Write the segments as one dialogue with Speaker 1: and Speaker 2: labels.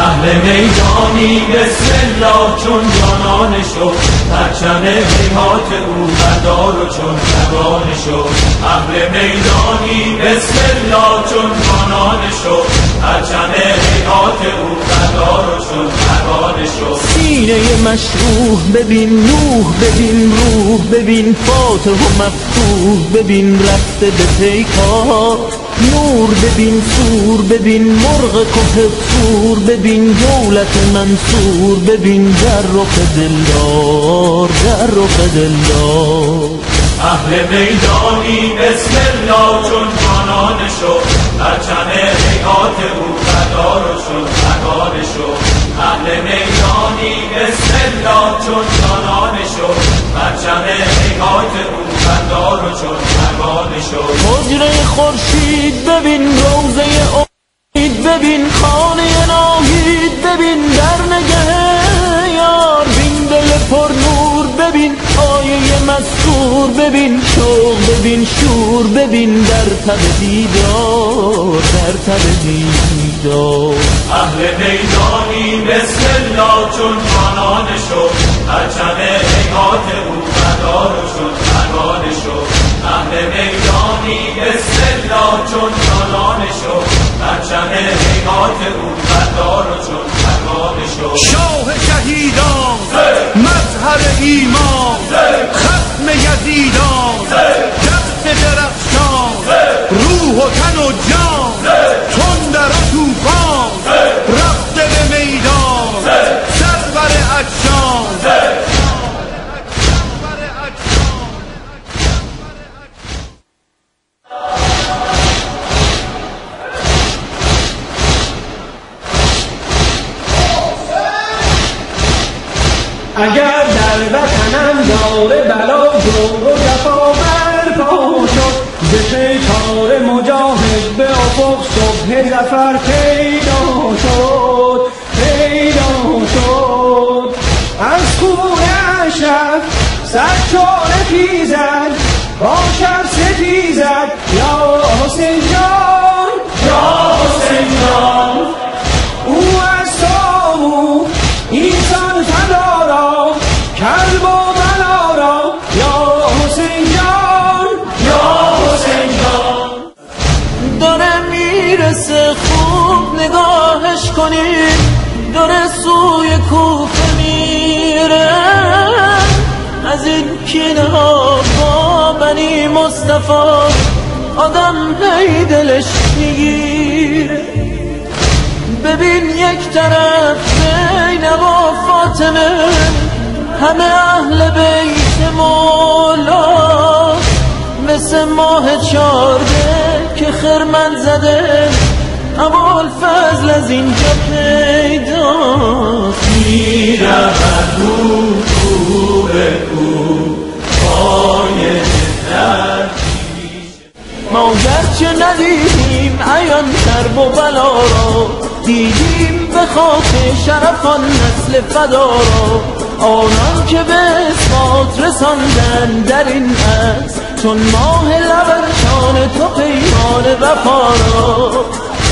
Speaker 1: اهل میدانی بسم الله چون جانان شد، پرچم هیهات او بردار و چون روان شد. اهل میدانی بسم الله چون جانان شد، پرچم هیهات او بردار و چون روان شد.
Speaker 2: سینه مشروح ببین، نوح ببین، روح ببین، فاتح و مفتوح ببین، رفته به پیکار. نور ببین، سور ببین، مرغ که سور ببین، دولت منصور ببین، در رخ دلدار، در رخ دلدار.
Speaker 1: اهل میدانی بسم الله چون جانان شد، پرچم هیهات او بردار و چون روان شد. اهل میدانی بسم الله چون جانان شد، پرچم هیهات او بردار و چون روان شد.
Speaker 2: حجره خورشید ببین، روضه امید ببین، خانه ناهید ببین، در نگه یار بین، دل پر نور ببین، آیه مستور ببین، شوق ببین، شور ببین، در تب دیدار، در تب دیدار.
Speaker 1: اهل میدانی بسم الله چون جانان شد، پرچم هیهات او بردار و چون روان شد. اهل میدانی بسم الله چون جانان شد، پرچم هیهات او بردار و چون روان شد.
Speaker 3: شاه شهیدان، مظهر ایمان، ختم یزیدان، دست درخشان، روح و تن و جان، چون در طوفان رفته به میدان، سرور ادشان.
Speaker 4: اگر در وطنم داره بلا جور و جفا برپا شد، ز پیکار مجاهد به افق صبح ظفر پیدا شد، پیدا شد. از خون اشرف سرچاره خیزد، با شب ستیزد، یا حسین جان، یا حسین جان. او از سامو ایسان فدا را، کلب و بلا را، یا حسین جان، یا حسین جان.
Speaker 2: داره میرسه خوب نگاهش کنید، داره سوی کوفه میره، از این کینه ها با بنی مصطفی آدم هی دلش میگیره. ببین یک طرف زینب و فاطمه، همه اهل بیت مولا، مثل ماه 14 که خرمن زده، ابوالفضل از اینجا پیداست.
Speaker 1: میرود رو به کو پای در
Speaker 2: ما گرچه ندیدیم عیان کرب و بلا را، دیدیم به خاک شرفان نسل فدا را. آنان که به اثبات رساندن در این عصر، چون ماه لبرشان تو پیمان وفا را.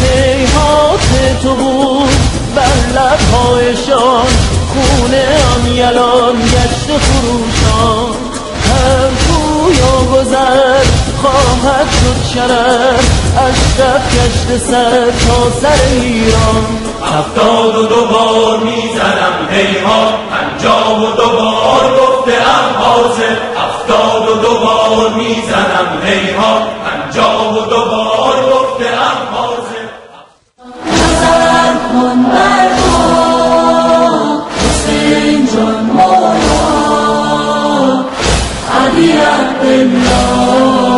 Speaker 2: هیهات تو بود بر لبهایشان، خون آن یلان گشت خروشان. هر کویا گذر خواهد شد شرر، اشرف گشت سر تا سر ایران.
Speaker 1: 72 بار میزنم هیهات، 52 بار گفته‌ام حاضر. 72 بار میزنم هیهات، 52 بار گفته‌ام حاضر.
Speaker 5: نظر کن بر ما حسین جان مولا، علی عبدالله،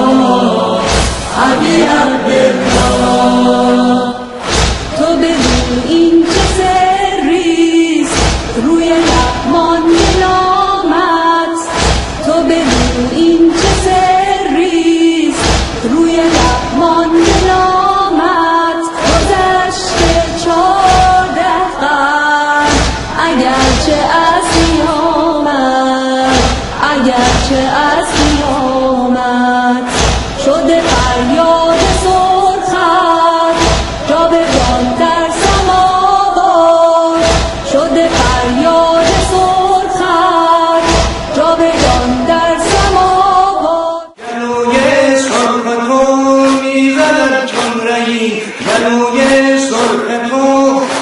Speaker 5: علی عبدالله. تو بگو این چه سریست روی لب مانده نامت، تو بگو این چه سریست روی لب مانده نامت. گذشته 14 قرن اگرچه از قیامت، اگرچه از قیامت شده فریاد سرخت، جاودان در سماوات.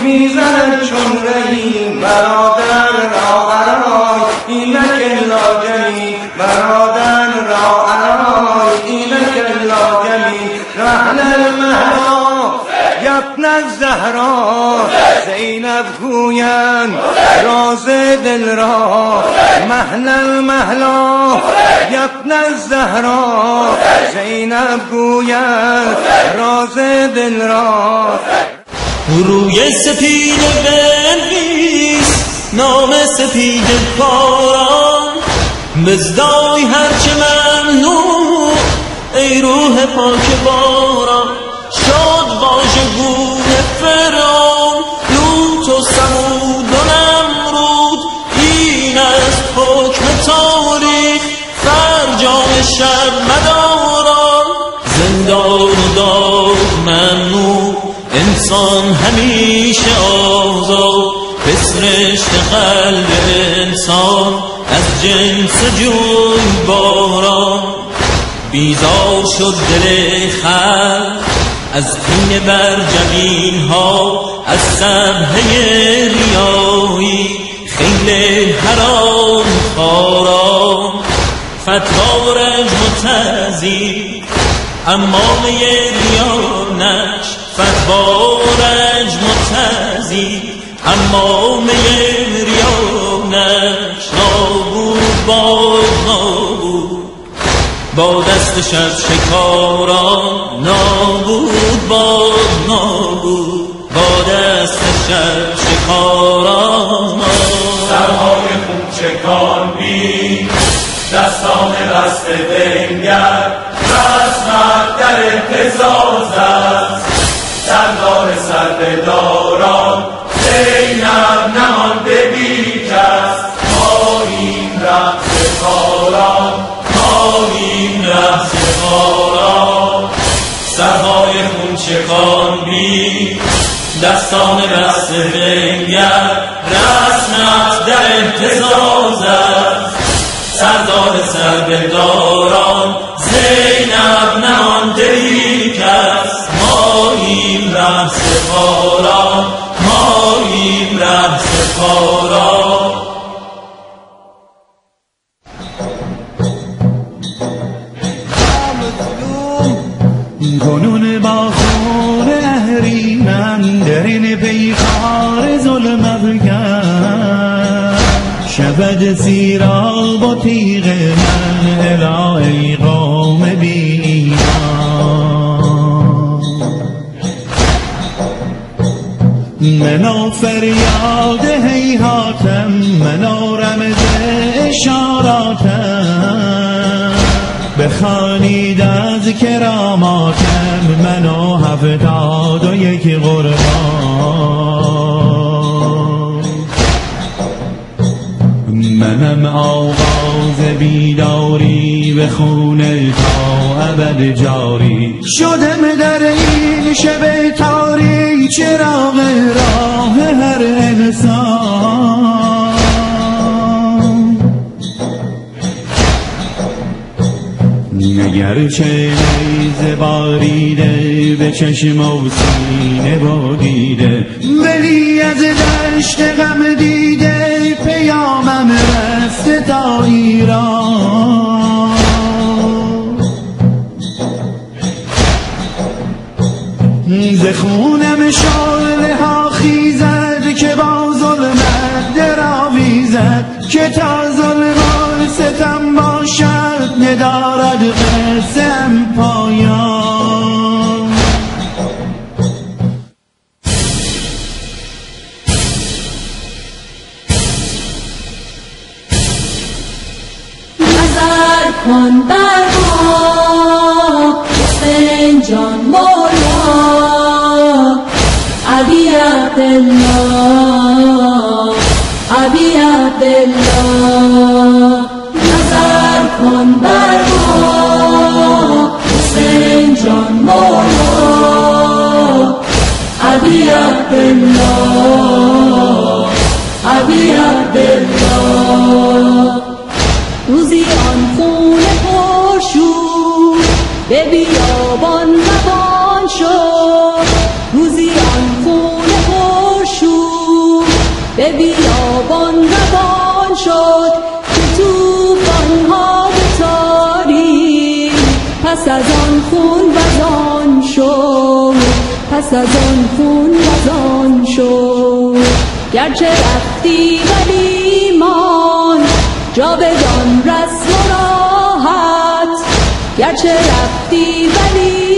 Speaker 4: میزند چون رهی برادر را ارای اینک الا جلی برادر را ارای اینک الا جلی رحل المهلا یبن الزهرا زینب گویند راز دل را مهل المهلا یبن الزهرا زینب گویند راز دل را
Speaker 2: روی سپید بنویس نام سپید پاران بزدای هرچه ممنوع ای روح پاک باران شاد باشه گونه فرعون لوط و ثمود و نمرود این است حکم تاریخ فرجام شر مداران زندان و داغ ممنوع انسان همیشه آزاد بسرشت قلب انسان از جنس جوی باران بیزار شد دل خلق از کینه بر جبین ها از سبحه ریایی خیل حرام خاران فتوا رجم و تعذیب امامه ریانش فتوا رجم و تعذیب امامه ریانش نابود باد نابود با دست شب شکاران نابود باد نابود با دست شب شکاران
Speaker 1: سرهای خونچکان بین دستان بسته بنگر رسمت در اعتزاز است سردار سربداران زینب نمانده بی کس ماییم رقص کاران ماییم رقص کاران سرهای خونچکان بین دستان بسته بنگر رسمت در انتظاز است سردار سربداران زینب نمانده ای کس ماییم ره سپاران ماییم ره سپاران
Speaker 3: کنون با خون اهریمن درین پیکار ظلم افکن شود سیراب و تیغ من الهی قوم بی ایمان منو فریاد هیهاتم منو رمز اشاراتم بخوانید از کراماتم منو 71 قربان منم آغاز بیداری به خون تا ابد جاری شدم در این شب تاریک چراغ راه هر انسان اگرچه نیزه باریده به چشم و سینه و دیده ولی از دشت غم دیده پیامم رفته تا ایران ز خونم شعله ها خیزد که با ظلمت درآویزد که تا ظلم و ستم باشد ندارد قسم پایان
Speaker 5: نظر کن بر ما حسین جان مولا ابی عبدالله ابی عبدالله نظر کن بر ما حسین جان مولا ابی عبدالله ابی عبدالله روزی آن خون پرشور به بیابان روان شد روزی آن خون پرشور به بیابان روان شد که توفان‌ها بتاری. پس از آن خون وزان شد، پس از آن خون وزان شد. گرچه رفتی ولی ماند جاودان رسم و راحت، گرچه رفتی ولی